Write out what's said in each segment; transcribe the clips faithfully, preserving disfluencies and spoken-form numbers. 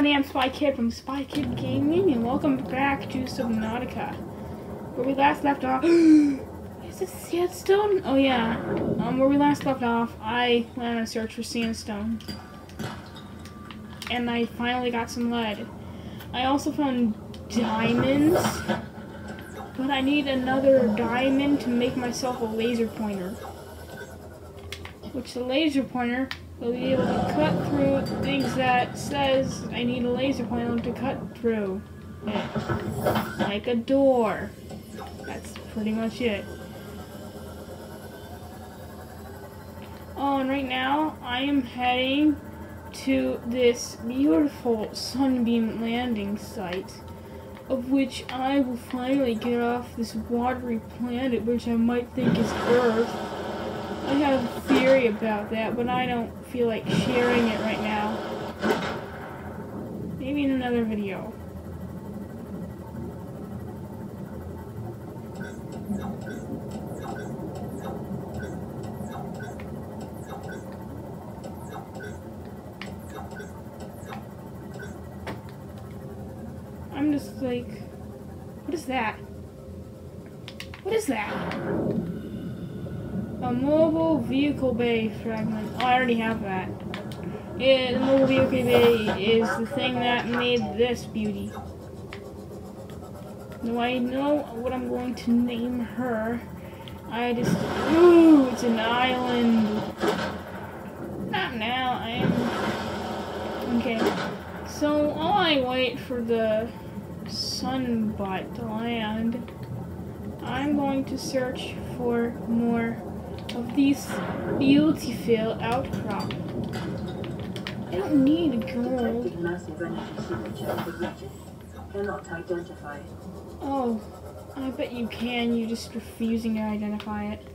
everybody, I'm Spy Kid from Spy Kid Gaming, and welcome back to Subnautica. Where we last left off... Is this sandstone? Oh yeah. Um, where we last left off, I went on a search for sandstone. And I finally got some lead. I also found diamonds, but I need another diamond to make myself a laser pointer. Which the laser pointer will be able to cut through things that says I need a laser pointer to cut through it. Like a door. That's pretty much it. Oh, and right now I am heading to this beautiful sunbeam landing site, of which I will finally get off this watery planet, which I might think is Earth. I have a theory about that, but I don't feel like sharing it right now. Maybe in another video. I'm just like, what is that? What is that? A mobile vehicle bay fragment. Oh, I already have that. Yeah, the mobile vehicle bay is the thing that made this beauty. Do I know what I'm going to name her? I just... Ooh, it's an island. Not now, I am... Okay. So, while I wait for the sunbutt to land, I'm going to search for more of these beautiful outcrop. I don't need gold. Cannot identify. Oh, I bet you can. You're just refusing to identify it.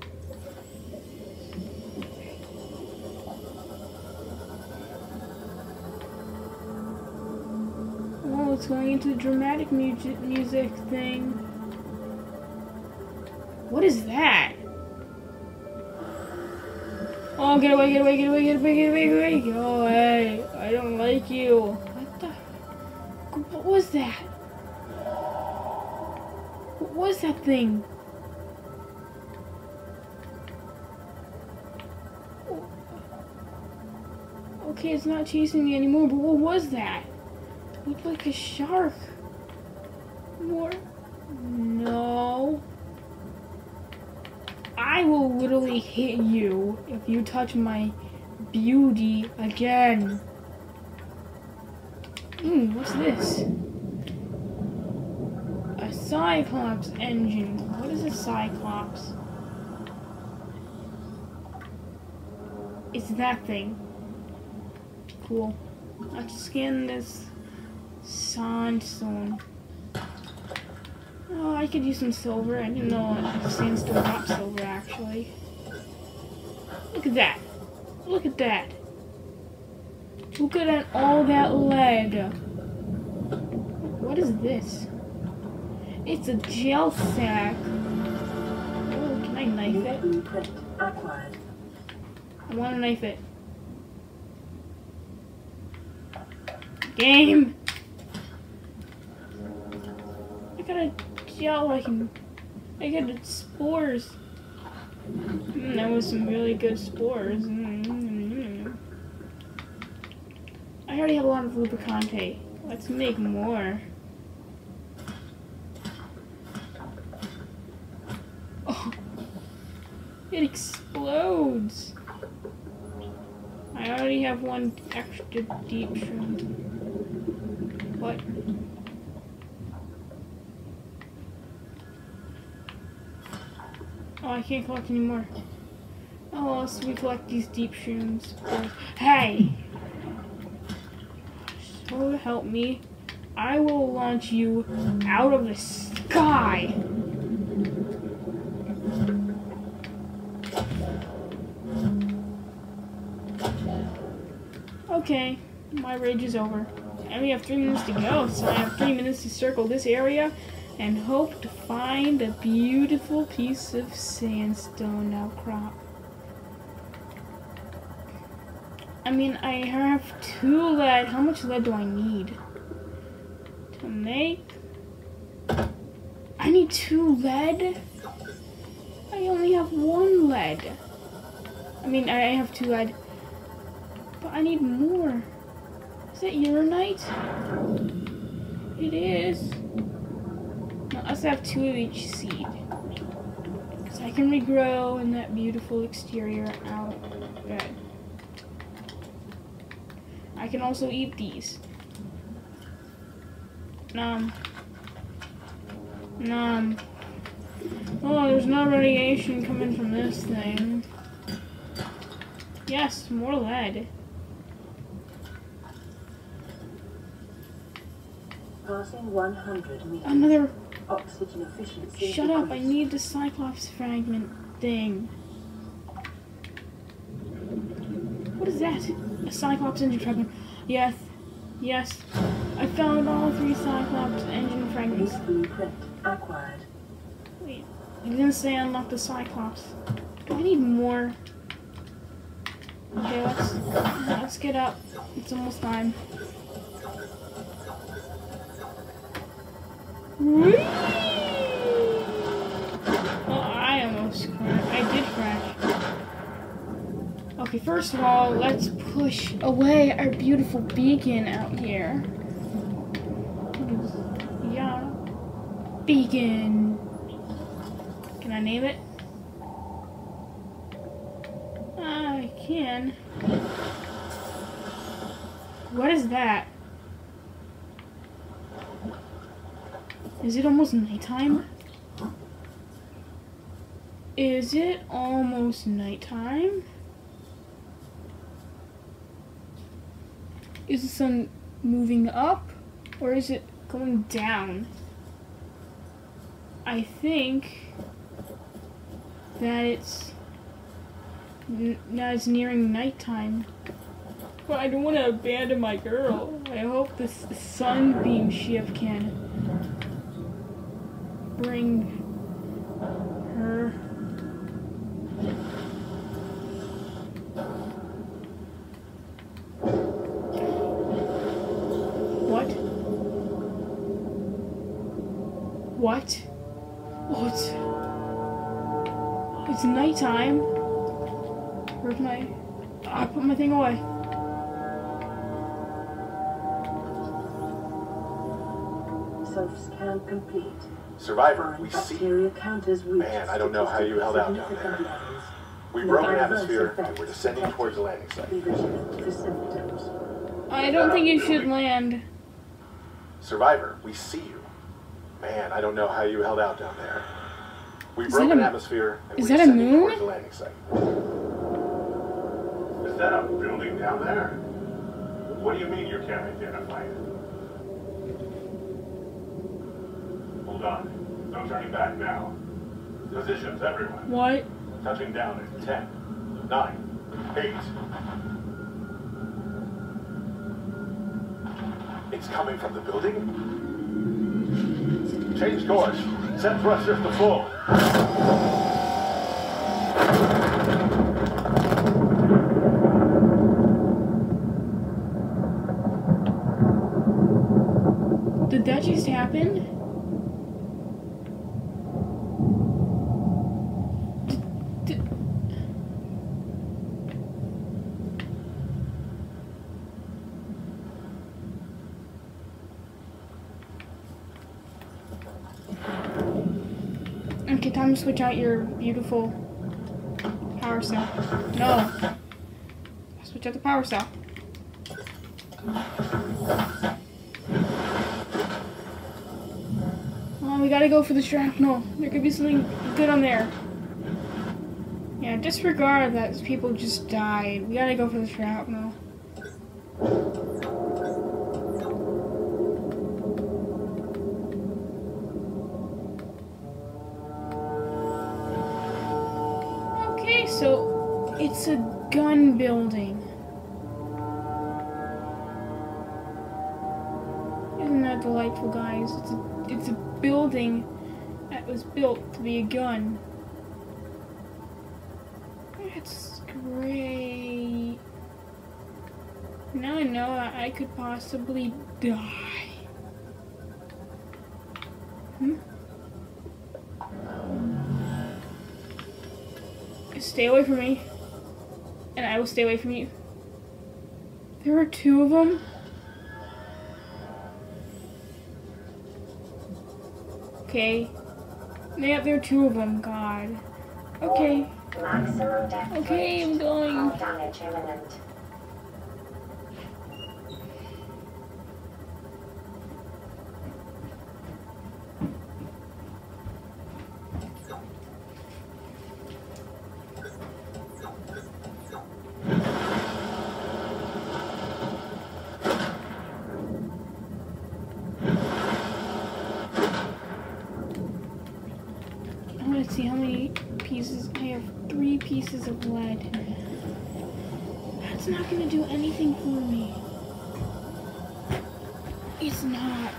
Oh, it's going into the dramatic mu music thing. What is that? Oh, get away, get away, get away, get away, get away, get away. Go away. I don't like you. What the? What was that? What was that thing? Okay, it's not chasing me anymore, but what was that? It looked like a shark. More? No. I will literally hit you if you touch my beauty again. Hmm, what's this? A Cyclops engine. What is a Cyclops? It's that thing. Cool. Let's scan this sandstone. Oh, I could use some silver. I didn't know sandstone got silver, actually. Look at that. Look at that. Look at that, all that lead. What is this? It's a gel sack. Oh, can I knife it? I want to knife it. Game! I got a gel I can... I got spores. Mm, that was some really good spores. Mm-hmm. I already have a lot of lubricante. Let's make more. Oh, it explodes. I already have one extra deep shroom. What? Oh, I can't collect anymore. Oh, so we collect these deep shrooms. Hey! So help me, I will launch you out of the sky! Okay, my rage is over. And we have three minutes to go, so I have three minutes to circle this area and hope to find a beautiful piece of sandstone outcrop. I mean, I have two lead. How much lead do I need to make? I need two lead? I only have one lead. I mean, I have two lead. But I need more. Is that uranite? It is. No, I also have two of each seed. Because I can regrow in that beautiful exterior out. Good. I can also eat these. Nom. Nom. Oh, there's no radiation coming from this thing. Yes, more lead. Passing one hundred meters. Another. Oxygen efficiency. Shut up! I decreased. need the Cyclops fragment thing. What is that? A Cyclops engine fragment. Yes. Yes. I found all three Cyclops engine fragments. This blueprint acquired. Wait. I didn't say unlock the Cyclops. Do I need more? Okay, let's let's get up. It's almost time. Whee! Well, I almost crashed. I did crash. Okay, first of all, let's push away our beautiful beacon out here. Yeah. Beacon. Can I name it? I can. What is that? Is it almost nighttime? Is it almost nighttime? Is the sun moving up or is it going down? I think that it's n now it's nearing nighttime. But I don't want to abandon my girl. I hope this sunbeam ship can bring her. What? What? What? It's nighttime. Where's my... I put my thing away. Self-scan complete. Survivor, we see. Bacteria counters reached Man, I don't know how you held out down significant there. levels. We No broke an adverse atmosphere and effects we're descending detected. towards the landing site. Be vigilant for symptoms. I don't think you should land. Survivor, we see you. Man, I don't know how you held out down there. We Is broke that an a- atmosphere and is we're that a descending moon? towards the landing site. Is that a building down there? What do you mean you can't identify it? Hold on. No turning back now. Positions, everyone. What? Touching down in ten, nine, eight. It's coming from the building? Change course. Set thrusters to full. Did that just happen? Did, did, okay, time to switch out your beautiful power cell. No. Switch out the power cell. Oh, we gotta go for the shrapnel. There could be something good on there. Yeah, disregard that people just died. We gotta go for the shrapnel. Okay, so it's a gun building. Isn't that delightful, guys? It's a, it's a building that was built to be a gun. That's great. Now I know I I could possibly die. Hmm? Stay away from me. And I will stay away from you. There are two of them? Okay. Yeah, there are two of them, God. Okay. Maximum depth Okay, I'm reached. going. Hull damage imminent. I want to see how many pieces. I have three pieces of lead. That's not going to do anything for me. It's not.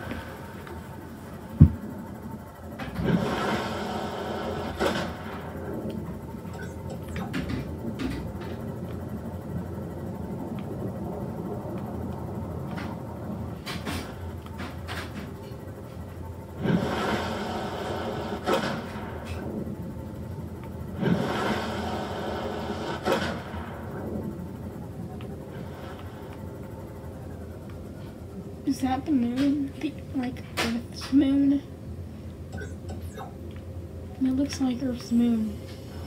Is that the moon? The, like Earth's moon? It looks like Earth's moon.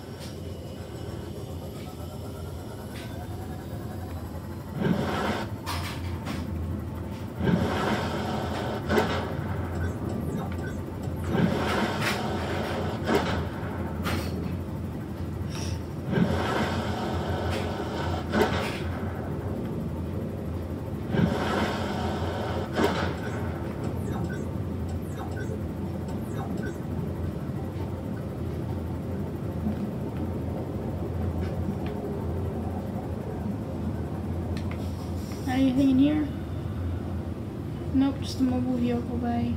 Anything in here? Nope, just a mobile vehicle bay.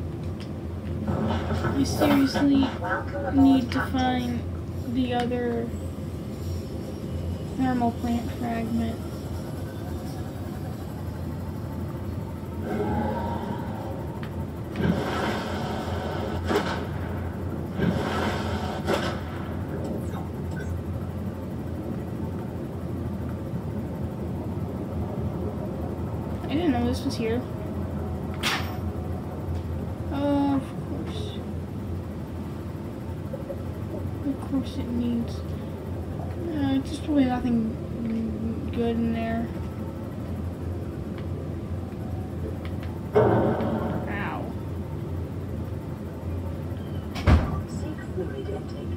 I seriously Welcome aboard, need to Captain. find the other thermal plant fragment. I didn't know this was here. Uh, of course. Of course it needs. Uh, there's probably nothing good in there. Ow. Seek fluid intake.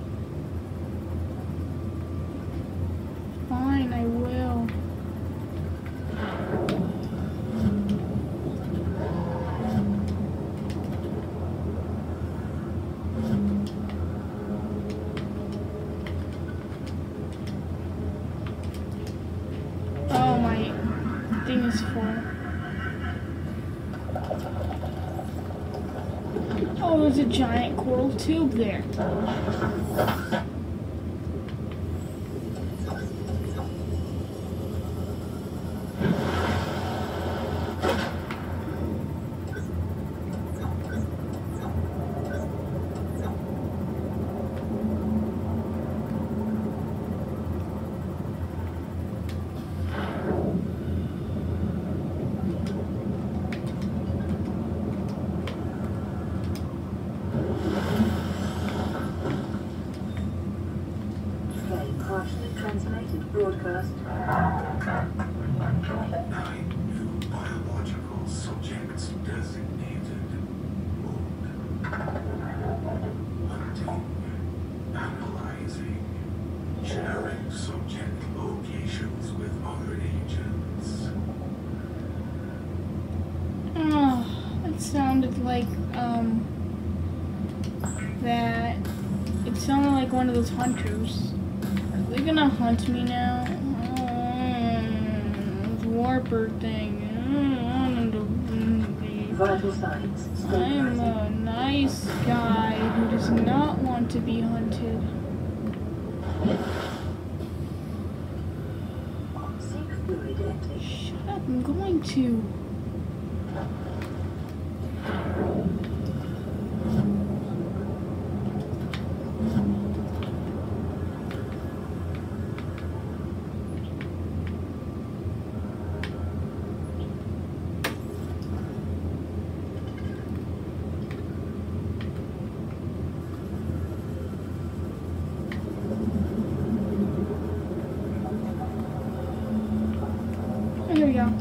Fine, I will. Oh, my thing is full. Oh, there's a giant coral tube there. Very partially translated broadcast. Nine new biological subjects designated. Mode. Hunting. Analyzing. Sharing subject locations with other agents. Oh, that sounded like, um, that. It sounded like one of those hunters. Are they gonna hunt me now? Oh, this warper thing. I don't want to be. Vital signs I'm stabilizing. a nice guy who does not want to be hunted. Seek fluid intake. Shut up, I'm going to. Oh, here we go.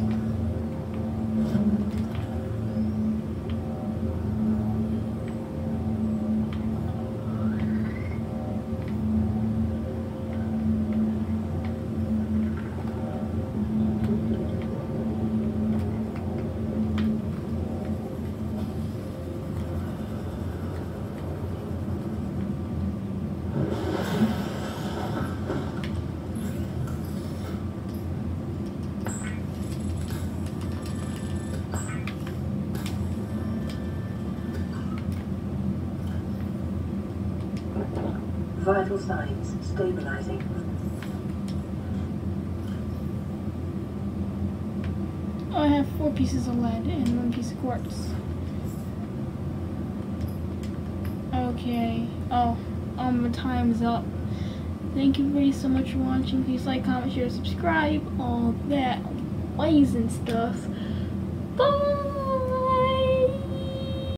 Vital signs stabilizing. I have four pieces of lead and one piece of quartz. Okay. Oh, um, the time's up. Thank you very so much for watching. Please like, comment, share, subscribe, all that amazing stuff. Bye!